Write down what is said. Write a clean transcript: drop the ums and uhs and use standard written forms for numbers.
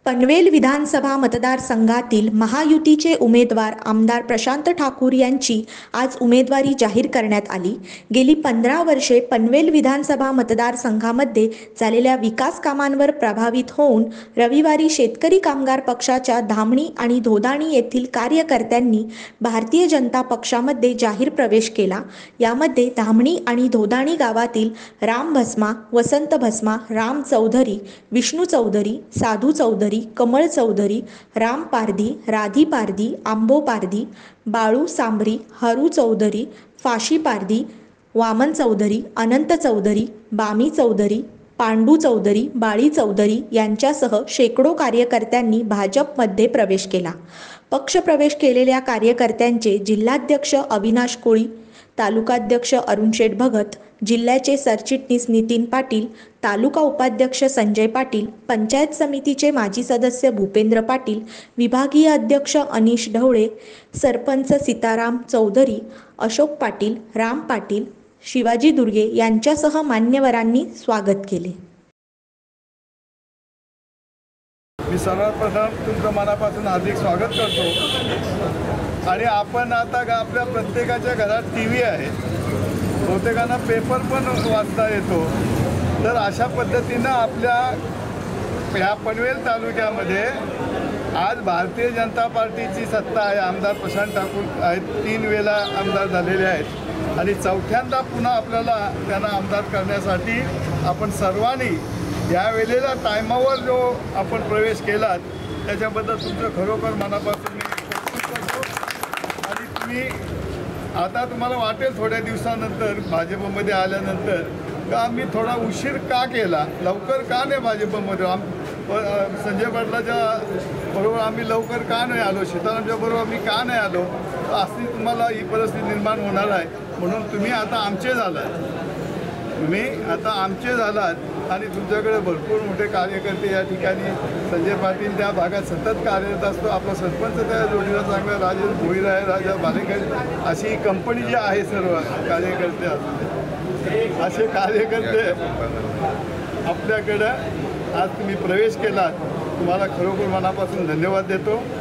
पनवेल विधानसभा मतदारसंघातील महायुतीचे उमेदवार आमदार प्रशांत ठाकूर यांची आज उमेदवारी जाहीर करण्यात आली। गेली 15 वर्षे पनवेल विधानसभा मतदारसंघामध्ये झालेल्या विकास कामांवर प्रभावित होऊन रविवारी शेतकरी कामगार पक्षाच्या धामणी आणि धोदाणी येथील कार्यकर्त्यांनी भारतीय जनता पक्षामध्ये जाहीर प्रवेश केला। यामध्ये धामणी आणि धोदाणी गावातील राम भस्मा, वसंत भस्मा, राम चौधरी, विष्णू चौधरी, साधू चौधरी, कमल चौधरी, राम पारधी, राधी पारधी, आंबो पारधी, बाळू सांबरी, हरू चौधरी, फाशी पारधी, वामन चौधरी, अनंत चौधरी, बामी चौधरी, पांडू चौधरी, बाळी चौधरी यांच्यासह शेकडो कार्यकर्त्यांनी भाजपमध्ये प्रवेश केला। पक्षप्रवेश केलेल्या कार्यकर्त्यांचे जिल्हाध्यक्ष अविनाश कोळी, तालुकाध्यक्ष अरुण शेठ भगत, जिल्ह्याचे सरचिटणीस नितीन पाटील, तालुका उपाध्यक्ष संजय पाटील, पंचायत समितीचे माजी सदस्य भूपेंद्र पाटील, विभागीय अध्यक्ष अनिश ढवळे, सरपंच सीताराम चौधरी, अशोक पाटील, राम पाटील, शिवाजी दुर्गे यांच्यासह मान्यवरांनी स्वागत केले। मी सर्वप्रथम तुमचं मनापासून हार्दिक स्वागत करतो। आणि आपण आता आपल्या प्रत्येकाच्या घरात टीव्ही आहे, बहुतेकांना पेपर पण वाचता येतो। तर अशा पद्धतीनं आपल्या ह्या पनवेल तालुक्यामध्ये आज भारतीय जनता पार्टीची सत्ता आहे। आमदार प्रशांत ठाकूर आहेत, 3 वेळा आमदार झालेले आहेत आणि चौथ्यांदा पुन्हा आपल्याला त्यांना आमदार करण्यासाठी आपण सर्वांनी या वेळेला टायमावर जो आपण प्रवेश केलात त्याच्याबद्दल तुमचं खरोखर मनापासून मी कौतुक करतो। आणि तुम्ही आता तुम्हाला वाटेल थोड्या दिवसानंतर भाजपमध्ये आल्यानंतर का आम्ही थोडा उशीर का केला, लवकर का नाही भाजपमध्ये संजय पाटलाच्या बरोबर आम्ही लवकर का नाही आलो, सीतारामच्या बरोबर आम्ही का नाही आलो, अशी तुम्हाला ही परिस्थिती निर्माण होणार आहे। म्हणून तुम्ही आता आमचे झालात आणि तुमच्याकडे भरपूर मोठे कार्यकर्ते या ठिकाणी संजय पाटील त्या भागात सतत कार्यरत असतो। आपला सरपंच त्या जोडीला चांगला राजेश भोईर आहे, राजा बालेकर अशी कंपनी जी आहे, सर्व कार्यकर्ते असे कार्यकर्ते आपल्याकडं आज तुम्ही प्रवेश केलात, तुम्हाला खरोखर मनापासून धन्यवाद देतो।